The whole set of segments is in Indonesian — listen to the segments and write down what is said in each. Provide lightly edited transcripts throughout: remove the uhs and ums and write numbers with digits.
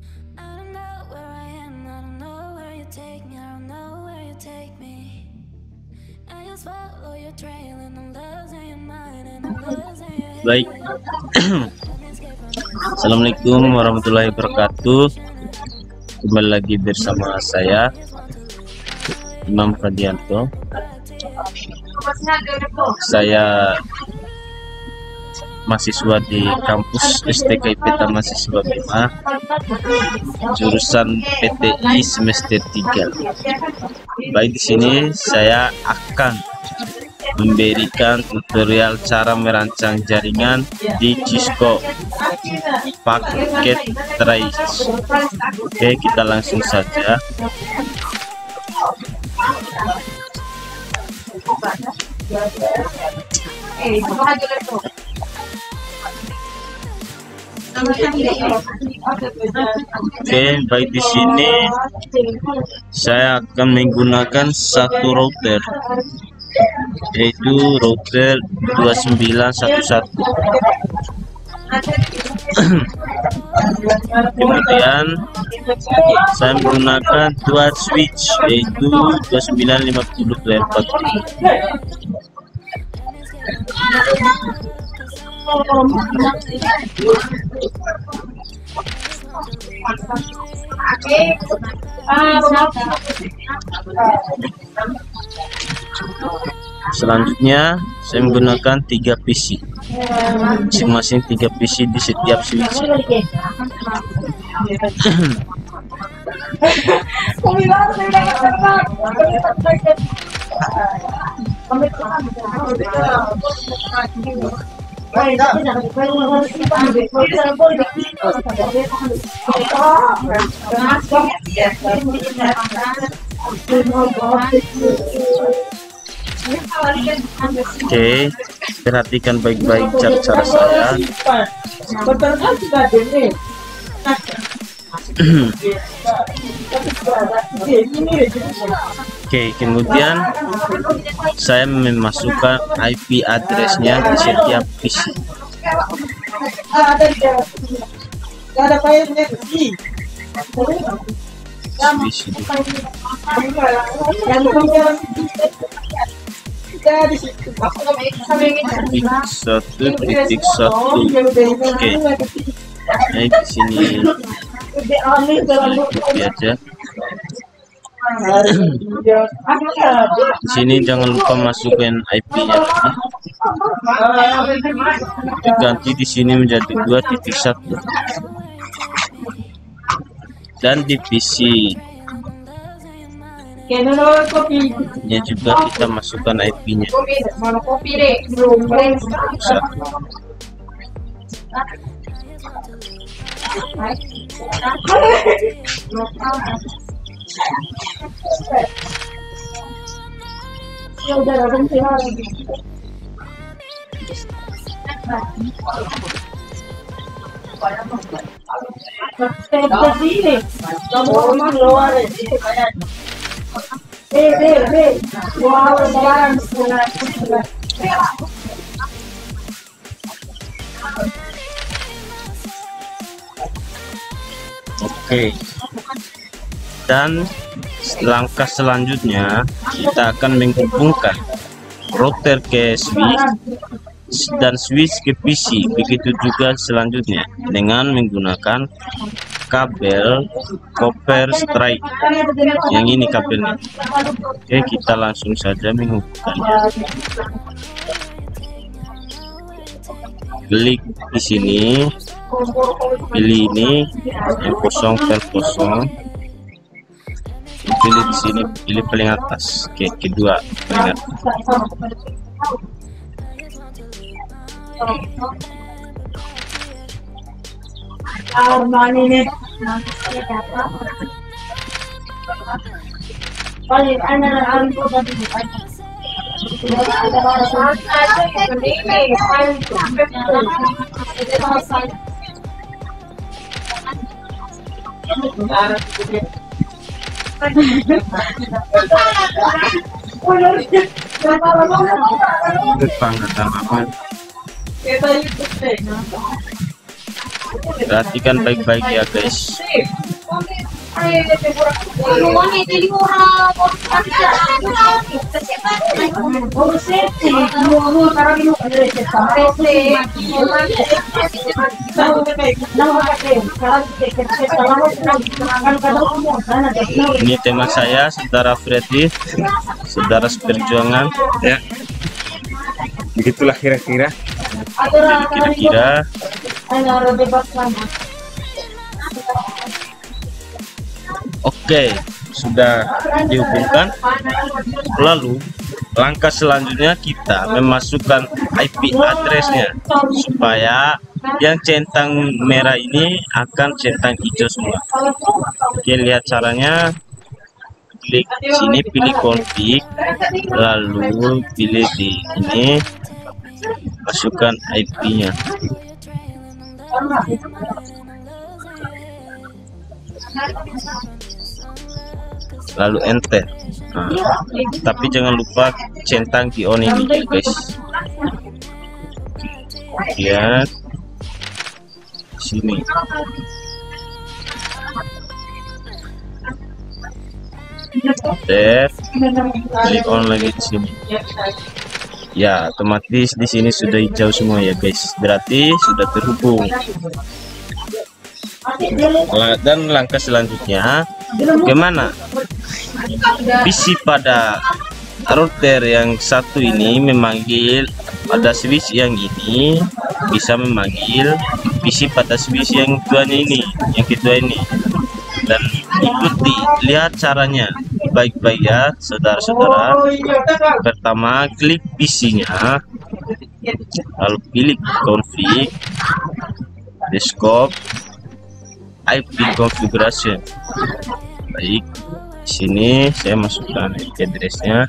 Baik. Assalamualaikum warahmatullahi wabarakatuh. Kembali lagi bersama saya Imam Fadianto. Saya mahasiswa di kampus STK IPTA Mahasiswa BIMA, jurusan PTI semester 3. Baik, di sini saya akan memberikan tutorial cara merancang jaringan di Cisco paket trace. Oke, kita langsung saja. Oke, baik, di sini saya akan menggunakan satu router, yaitu router 2911. Kemudian saya menggunakan dua switch, yaitu 2950/40. Selanjutnya saya menggunakan 3 PC, masing-masing 3 PC di setiap switch. Oke, perhatikan baik-baik cara saya. Oke, kemudian saya memasukkan IP addressnya di setiap PC. Titik 1.1. Oke, nah, di sini aja. Di sini jangan lupa masukkan IP-nya, diganti di sini menjadi 2.1. Dan di PC nya juga kita masukkan IP-nya 1. Oke, dan langkah selanjutnya kita akan menghubungkan router ke switch dan switch ke PC. Begitu juga selanjutnya dengan menggunakan kabel copper strike. Yang ini kabelnya. Oke, kita langsung saja menghubungkannya. Klik di sini, pilih ini yang kosong per kosong, pilih di sini, pilih paling atas. Oke, kedua paling atas. Perhatikan baik-baik ya guys. Ini teman saya, saudara Freddy, saudara seperjuangan Ya, begitulah kira-kira. kira-kira. Oke, sudah dihubungkan. Lalu langkah selanjutnya kita memasukkan IP addressnya supaya yang centang merah ini akan centang hijau semua. Oke, lihat caranya. Klik sini, pilih config, lalu pilih di ini, masukkan IP-nya. Lalu enter. Nah, tapi jangan lupa centang di on ini ya guys. Lihat sini. Enter, klik on lagi di sini. Ya, otomatis di sini sudah hijau semua ya guys. Berarti sudah terhubung. Dan langkah selanjutnya bagaimana? PC pada router yang satu ini memanggil pada switch yang ini, bisa memanggil PC pada switch yang kedua ini, dan ikuti, lihat caranya baik-baik ya saudara-saudara. Pertama, klik PC-nya, lalu pilih config, desktop, IP configuration. Baik, di sini saya masukkan IP address-nya.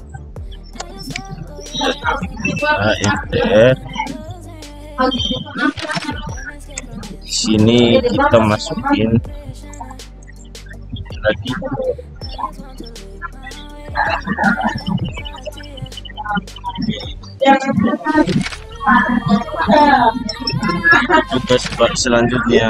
Enter. Di sini kita masukin lagi. Tugas selanjutnya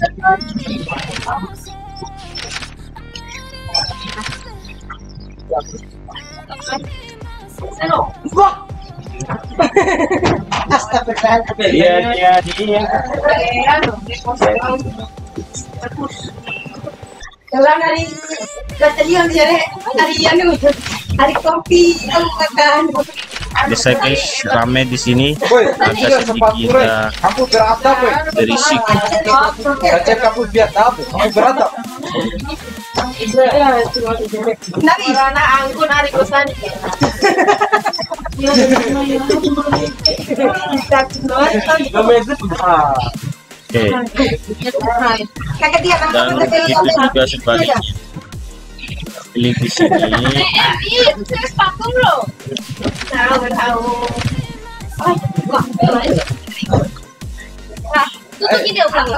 Kalau dari batalion dia hari kopi makan. biasa guys, rame di sini, agak sedikit berisik. Kamu biar tahu, kamu beratap. Nabi mana anggun hari kosan. Oke, Kakak dia kan dan begitu juga sebaliknya. Pilih di sini. sepatu lo. Tahu. Tutup video kan.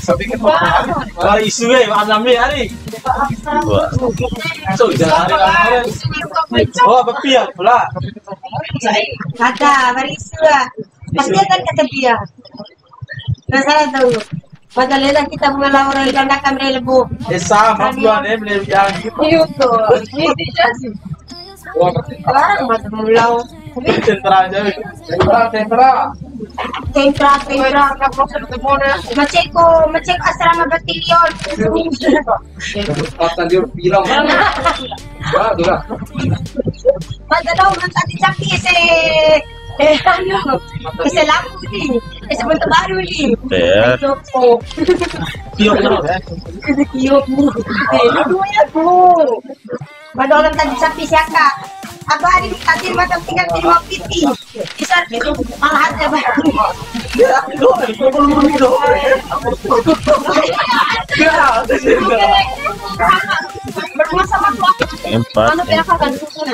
Isu hari. Dua. So, jangan oh, berpihak pula. Ada, barisu lah. Pasti akan kata dia. Masalah tahu. Padahal kita mengalami orang yang nak kami lebu. Sama bulan ini yang Itu, ini jadi. Orang macam mulau. sentra aja. Tentra. Maceko asrama batalion. Kata dia bilang. Dah. Padahal orang tadi cakap kasi lampu ni. Kasi bentuk baru ni. Enter. Kiyok mo. Luya po. Padahal orang tadi cakap siapa? Aba hari tadi macam tinggal di rumah piti. Bisa malahan ya ba? Bermasa sama Empat. Ano pinakakan?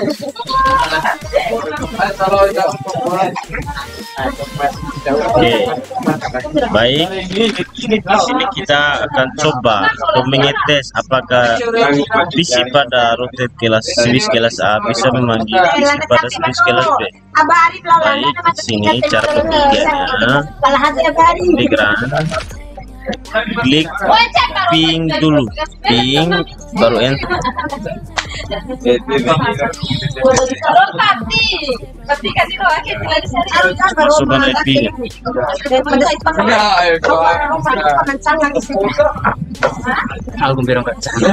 Oke, baik. Di sini kita akan coba untuk mengetes apakah PC pada router kelas switch kelas A bisa memanggil PC pada switch kelas B. Baik, di sini cara ketiganya. Klik run. klik ping dulu, ping baru enter. Masukkan IP-nya. Album berang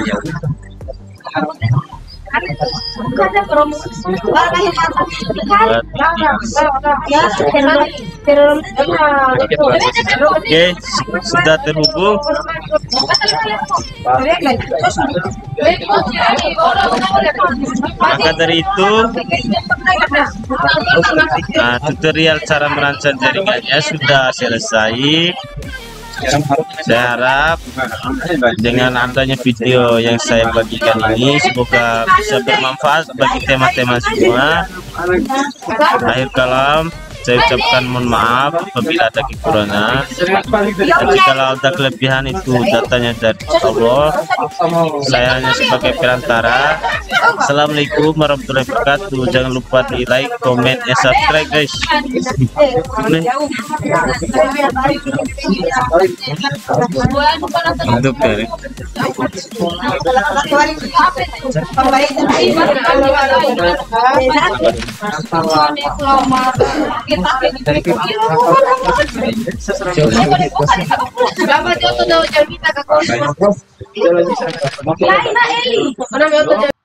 Oke, sudah terhubung. Maka dari itu, tutorial cara merancang jaringannya sudah selesai. Saya harap dengan adanya video yang saya bagikan ini semoga bisa bermanfaat bagi tema-tema semua. Akhir kalam, saya ucapkan mohon maaf apabila ada kekurangan. Tapi kalau ada kelebihan itu datanya dari Allah. Saya hanya sebagai perantara. Assalamualaikum warahmatullahi wabarakatuh. Jangan lupa di like, comment, dan subscribe guys. Untuk dari Lain na Eli.